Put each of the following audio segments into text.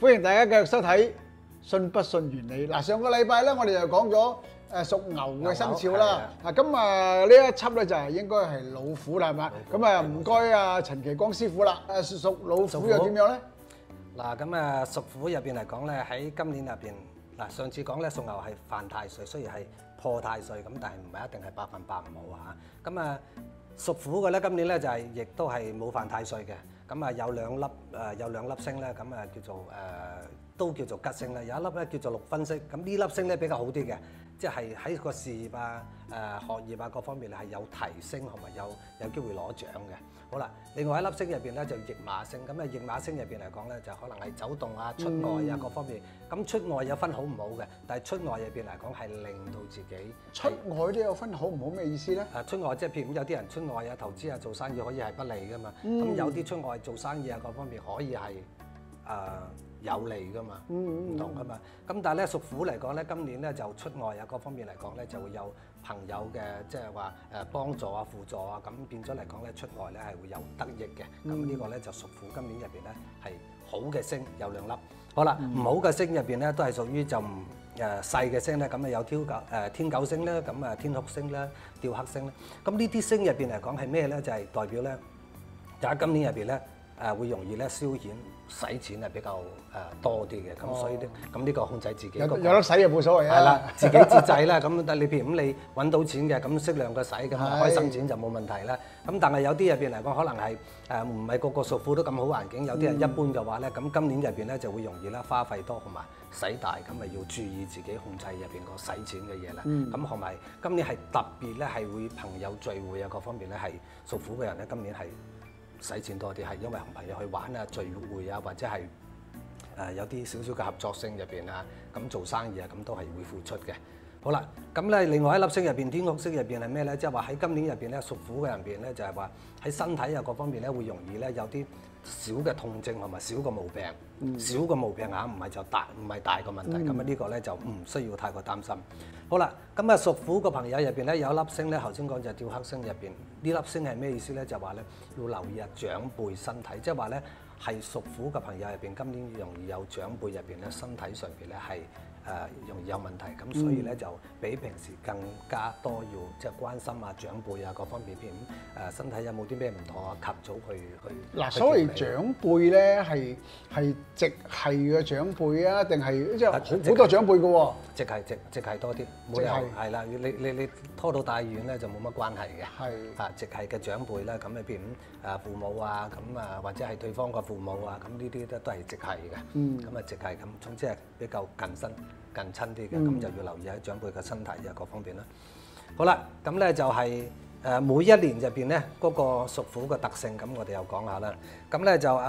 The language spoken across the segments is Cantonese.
歡迎大家繼續收睇信不信原理嗱。上個禮拜咧，我哋就講咗屬牛嘅生肖啦。嗱，咁呢一輯咧就係應該係老虎啦，係嘛？咁啊唔該啊陳其光師傅啦。屬老虎又點樣咧？ 嗱，咁啊屬虎入邊嚟講咧，喺今年入邊嗱，上次講咧屬牛係犯太歲，雖然係破太歲咁，但係唔係一定係100%唔好啊。咁啊屬虎嘅咧，今年咧就係亦都係冇犯太歲嘅。咁啊有兩粒星咧，咁啊叫做都叫做吉星啦。有一粒咧叫做六分星，咁呢粒星咧比較好啲嘅，即係喺個事業啊、學業啊各方面係有提升，同埋有機會攞獎嘅。好啦，另外一粒星入邊咧就驛馬星，咁啊驛馬星入邊嚟講咧就可能係走動啊、出外啊各方面。咁出外有分好唔好嘅，但係出外入邊嚟講係令到自己出外都有分好唔好咩意思咧？ 出外即係譬如有啲人出外啊、投資啊、做生意可以係不利噶嘛，咁有啲出外做生意啊各方面可以係有利噶嘛，唔同噶嘛。咁但係咧屬虎嚟講咧，今年咧就出外啊各方面嚟講咧就會有朋友嘅即係話幫助啊、輔助啊，咁變咗嚟講咧出外咧係會有得益嘅。咁呢個咧就屬虎今年入邊咧係好嘅星有兩粒。好啦，唔好嘅星入邊咧都係屬於就細嘅星咧，咁啊有天狗星咧，咁啊天哭星咧、吊黑星咧。咁呢啲星入邊嚟講係咩咧？就係代表咧，就喺今年入邊咧會容易咧消遣使錢係比較多啲嘅。咁所以咧，咁呢個控制自己有得使就冇所謂啊。 係啦，自己節制啦。咁但係你譬如咁你揾到錢嘅，咁適量嘅使咁開心錢就冇問題啦。咁但係有啲入邊嚟講，可能係唔係個個屬虎都咁好環境，有啲人一般嘅話咧，咁今年入邊咧就會容易啦花費多同埋使大，咁咪要注意自己控制入邊個使錢嘅嘢啦。咁同埋今年係特別咧係會朋友聚會啊各方面咧係屬虎嘅人咧，今年係使錢多啲，係因為同朋友去玩啊、聚會啊，或者係有啲少少嘅合作性入邊啊，咁做生意啊，咁都係會付出嘅。好啦，咁咧另外一粒星入邊，天哭星入邊係咩咧？即係話喺今年入邊咧，屬虎嘅人邊咧，就係話喺身體啊各方面咧，會容易咧有啲小嘅痛症同埋小嘅毛病，小嘅毛病嚇，唔係大個問題。咁啊呢個咧就唔需要太過擔心。好啦，咁啊屬虎個朋友入邊咧有一粒星咧，頭先講就係吊黑星入邊，呢粒星係咩意思咧？就話咧要留意啊長輩身體，即係話咧係屬虎嘅朋友入邊，今年容易有長輩入邊咧身體上邊咧係容易有問題，咁所以咧就比平時更加多要即係關心啊長輩啊各方面片身體有冇啲咩唔妥啊，及早去嗱，所謂長輩咧係直系嘅長輩啊，定係即係好多長輩嘅喎？ 直系多啲，冇理由係啦。你拖到大遠咧就冇乜關係嘅。係直系嘅長輩啦，咁你譬如父母啊，咁或者係對方個父母啊，咁呢啲都係直系嘅。咁直系咁，總之係比較近親啲嘅，咁就要留意喺長輩嘅身體啊各方面啦。好啦，咁咧就係每一年入邊咧嗰個屬虎嘅特性，咁我哋又講下啦。咁咧就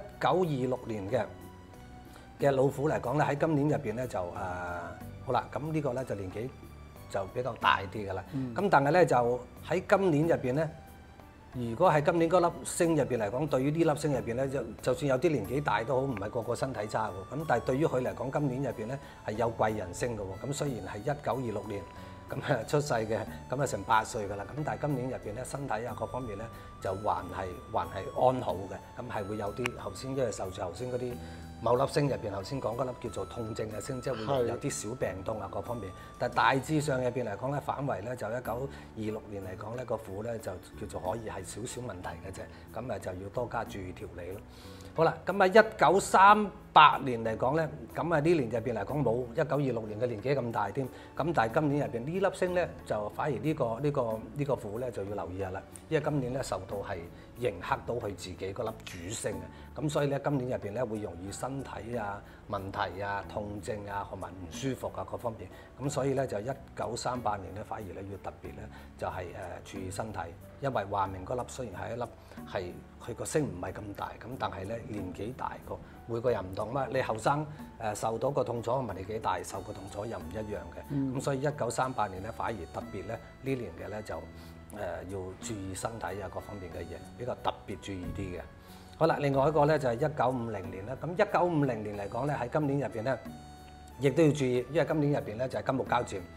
1926年嘅老虎嚟講咧，喺今年入邊咧就好啦。咁呢個咧就年紀就比較大啲㗎啦。咁但係咧就喺今年入邊咧，如果喺今年嗰粒星入邊嚟講，對於呢粒星入邊咧，就算有啲年紀大都好，唔係個個身體差喎。咁但係對於佢嚟講，今年入邊咧係有貴人星嘅喎。咁雖然係1926年咁出世嘅，咁啊成8歲㗎啦。咁但係今年入邊咧，身體啊各方面咧就還係安好嘅。咁係會有啲頭先因為受住頭先嗰啲某粒星入邊頭先講嗰粒叫做痛症嘅星，即係會有啲小病痛啊各方面。但係大致上入邊嚟講咧，反為咧就1926年嚟講咧個虎咧就叫做可以係少少問題嘅啫。咁就要多加注意調理咯。好啦，咁1938年嚟講咧，咁呢年入邊嚟講冇1926年嘅年紀咁大添。咁但係今年入邊呢粒星咧就反而呢個虎咧就要留意下啦，因為今年咧受到係迎合到佢自己嗰粒主星啊。咁所以咧今年入邊咧會容易身體啊問題啊痛症啊同埋唔舒服啊各方面。咁所以咧就1938年咧反而咧要特別咧就係注意身體，因為話明嗰粒雖然係一粒係佢個星唔係咁大，咁但係咧年紀大個每個人唔同嘛。你後生受到個痛楚同埋年紀大受個痛楚又唔一樣嘅。咁所以1938年咧反而特別咧呢年嘅咧就要注意身體啊各方面嘅嘢，比較特別注意啲嘅。好啦，另外一個咧就係1950年啦。咁1950年嚟講咧喺今年入邊咧，亦都要注意，因為今年入邊咧就係金木交戰，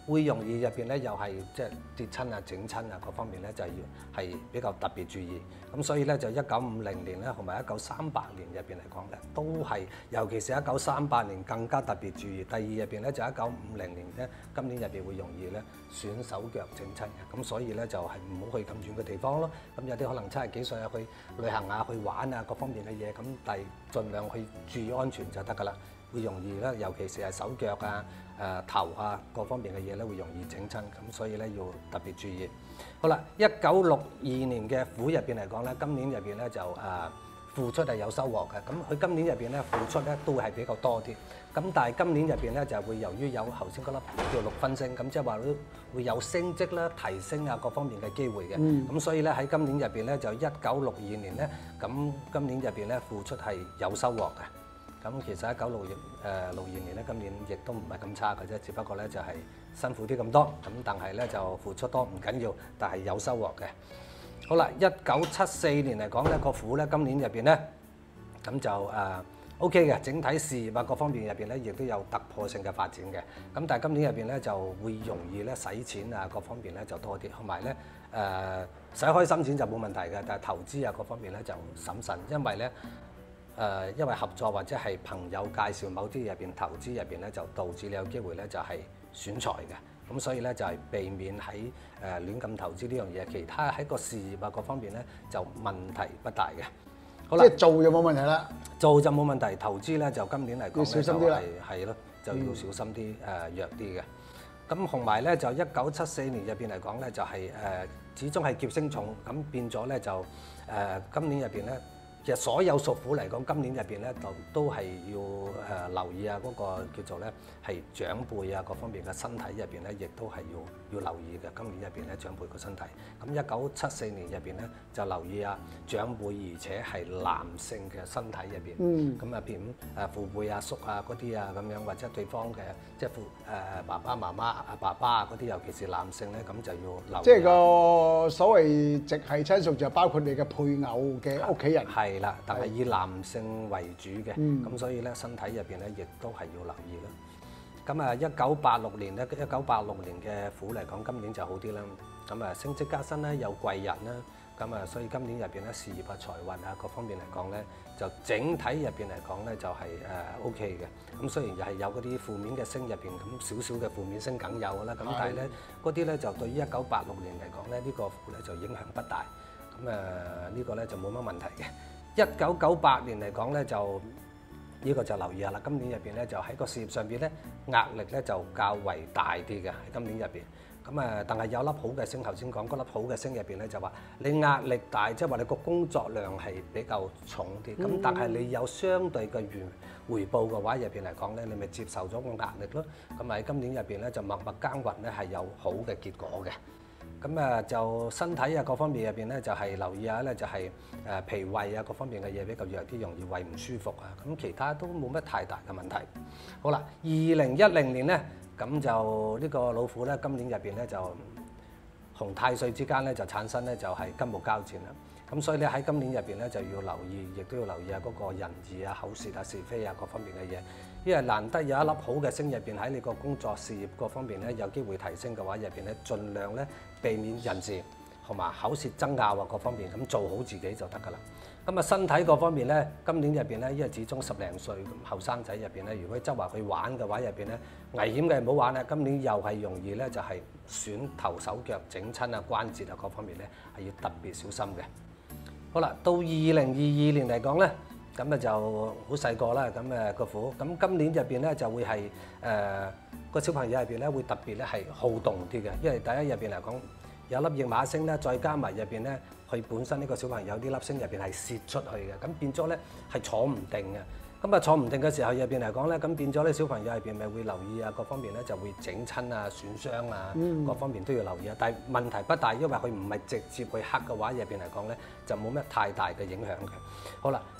會容易入邊咧又係即係跌親啊、整親啊各方面咧就要係比較特別注意。咁所以咧就1950年咧同埋1938年入邊嚟講咧，都係尤其是1938年更加特別注意。第二入邊咧就1950年咧，今年入邊會容易咧損手腳整親嘅。咁所以咧就係唔好去咁遠嘅地方咯。咁有啲可能70幾歲啊去旅行啊、去玩啊各方面嘅嘢，咁但係盡量去注意安全就得㗎啦。會容易咧，尤其是係手腳啊、頭啊各方面嘅嘢咧，會容易整親，咁所以咧要特別注意。好啦，1962年嘅虎入邊嚟講咧，今年入邊咧就付出係有收穫嘅。咁佢今年入邊咧付出咧都係比較多啲。咁但係今年入邊咧就會由於有頭先嗰粒叫6分星，咁即係話都會有升職啦、提升啊各方面嘅機會嘅。咁所以咧喺今年入邊咧就1962年咧，咁今年入邊咧付出係有收穫嘅。咁其實1962年咧，今年亦都唔係咁差嘅啫，只不過咧就係辛苦啲咁多，咁但係咧就付出多唔緊要，但係有收穫嘅。好啦，1974年嚟講咧，個虎咧今年入邊咧，咁就OK 嘅，整體事業啊各方面入邊咧，亦都有突破性嘅發展嘅。咁但係今年入邊咧就會容易咧使錢啊各方面咧就多啲，同埋咧使開心錢就冇問題嘅，但係投資啊各方面咧就審慎，因為咧。因為合作或者係朋友介紹某啲入邊投資入邊咧，就導致你有機會咧就係損財嘅。咁所以咧就係避免喺亂咁投資呢樣嘢。其他喺個事業啊各方面咧就問題不大嘅。好啦， 即係做就冇問題啦。 做就冇問題，投資咧就今年嚟講要小心啲啦。 係咯，就要小心啲弱啲嘅。咁同埋咧就1974年入邊嚟講咧就係始終係劫星重，咁變咗咧就今年入邊咧。其實所有屬虎嚟講，今年入邊咧都係要留意啊，嗰個叫做咧係長輩啊各方面嘅身體入邊咧，亦都係要留意嘅。今年入邊咧長輩個身體，咁1974年入邊咧就留意啊長輩，而且係男性嘅身體入邊。咁啊譬如父輩啊叔啊嗰啲啊咁樣，或者對方嘅即係爸爸媽媽啊爸爸啊嗰啲，尤其是男性咧，咁就要留意。 即係個所謂直系親屬就包括你嘅配偶嘅屋企人。 係啦，但係以男性為主嘅，咁所以咧身體入邊咧亦都係要留意啦。咁啊1986年咧，1986年嘅虎嚟講，今年就好啲啦。咁啊升職加薪啦，有貴人啦。咁啊所以今年入邊咧事業啊財運啊各方面嚟講咧，就整體入邊嚟講咧就係OK 嘅。咁雖然又係有嗰啲負面嘅星入邊，咁少少嘅負面星梗有㗎啦。咁但係咧嗰啲咧就對於1986年嚟講咧，呢個虎咧就影響不大。咁呢個咧就冇乜問題嘅。1998年嚟講咧就呢個就留意下啦。今年入邊咧就喺個事業上邊咧壓力咧就較為大啲嘅喺今年入邊。咁但係有粒好嘅星，頭先講嗰粒好嘅星入邊咧就話你壓力大，即係話你個工作量係比較重啲。咁但係你有相對嘅回報嘅話，入邊嚟講咧，你咪接受咗個壓力咯。咁喺今年入邊咧就默默耕耘咧係有好嘅結果嘅。咁就身體啊各方面入邊咧就係留意下咧就係脾胃啊各方面嘅嘢比較弱啲，容易胃唔舒服啊。咁其他都冇乜太大嘅問題。好啦，2010年咧咁就呢個老虎咧今年入邊咧就同太歲之間咧就產生咧就係金木交戰啦。咁所以咧喺今年入邊咧就要留意，亦都要留意下嗰個人事啊、口舌啊、是非啊各方面嘅嘢。因為難得有一粒好嘅星入邊喺你個工作事業各方面咧有機會提升嘅話，入邊咧盡量咧避免人事同埋口舌爭拗啊各方面，咁做好自己就得㗎啦。咁身體各方面咧，今年入邊咧，因為始終10零歲咁後生仔入邊咧，如果周圍去玩嘅話，入邊咧危險嘅唔好玩啦。今年又係容易咧就係損頭手腳、整親啊關節啊各方面咧係要特別小心嘅。好啦，到2022年嚟講咧，咁就好細個啦，咁個虎，咁今年入邊咧就會係個小朋友入邊咧會特別咧係好動啲嘅，因為第一入邊嚟講有粒驛馬星咧，再加埋入邊咧，佢本身呢個小朋友啲粒星入邊係泄出去嘅，咁變咗咧係坐唔定嘅。咁坐唔定嘅時候入邊嚟講咧，咁變咗咧小朋友入邊咪會留意啊，各方面咧就會整親啊、損傷啊，各方面都要留意啊。但係問題不大，因為佢唔係直接去克嘅話，入邊嚟講咧就冇咩太大嘅影響嘅。好啦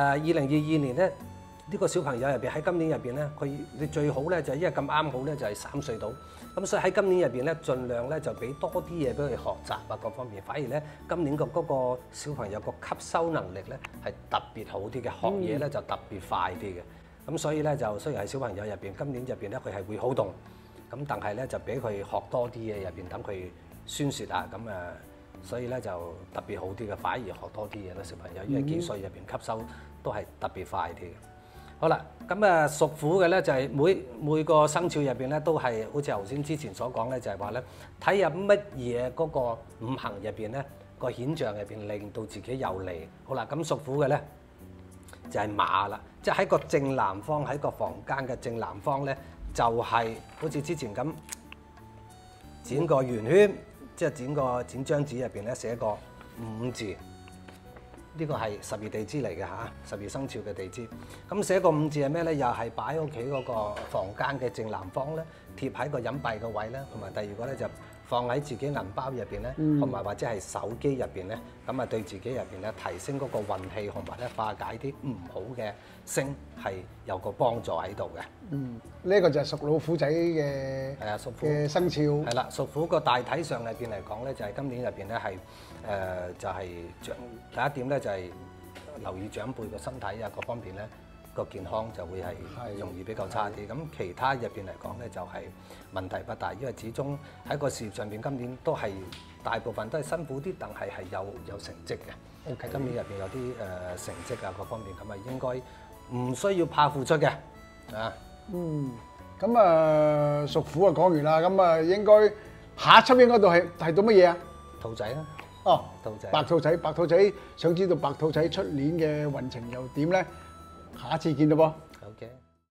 ，2022年咧呢個小朋友入邊喺今年入邊咧，你最好咧就因為咁啱好咧就係3歲到，咁所以喺今年入邊咧盡量咧就俾多啲嘢俾佢學習啊各方面，反而咧今年嗰個小朋友個吸收能力咧係特別好啲嘅，學嘢咧就特別快啲嘅，咁所以咧就雖然係小朋友入邊，今年入邊咧佢係會好動， 咁但係咧就俾佢學多啲嘢入邊，等佢宣泄啊，咁所以咧就特別好啲嘅，反而學多啲嘢啦，小朋友，因為幾歲入邊吸收都係特別快啲嘅。好啦，咁屬虎嘅咧就係每個生肖入邊咧都係好似頭先之前所講咧，就係話咧睇下乜嘢嗰個五行入邊咧個顯象入邊令到自己有利。好啦，咁屬虎嘅咧就係馬啦，即係喺個正南方，喺個房間嘅正南方咧就係好似之前咁剪個圓圈，即係剪張紙入邊咧寫個5字。呢個係12地支嚟嘅嚇，12生肖嘅地支。咁寫個5字係咩咧？又係擺喺屋企嗰個房間嘅正南方咧，貼喺個隱蔽嘅位咧，同埋第二個咧就放喺自己銀包入邊咧，同埋或者係手機入邊咧，咁啊對自己入邊咧提升嗰個運氣，同埋咧化解啲唔好嘅星係有個幫助喺度嘅。 呢個就係屬老虎仔嘅屬虎嘅生肖。係啦，屬虎個大體上入邊嚟講咧，就係今年入邊咧係就係第一點咧就係留意長輩個身體啊各方面咧個健康就會係容易比較差啲。咁其他入邊嚟講咧就係問題不大，因為始終喺個事業上邊今年都係大部分都係辛苦啲，但係有成績嘅。OK，今年入邊有啲成績啊各方面咁啊應該唔需要怕付出嘅啊。 咁屬虎啊講完啦，咁啊應該下一輯應該到係到乜嘢啊？ 兔仔啦。 哦， 兔仔， 白兔仔，想知道白兔仔出年嘅運程又點咧？下一次見到噃。 OK。